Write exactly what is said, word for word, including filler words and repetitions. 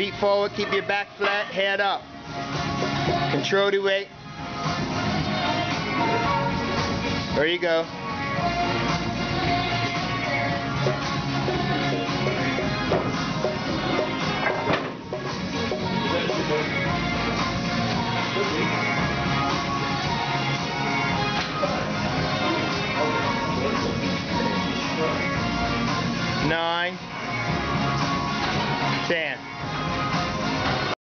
Feet forward, keep your back flat, head up. Control the weight. There you go.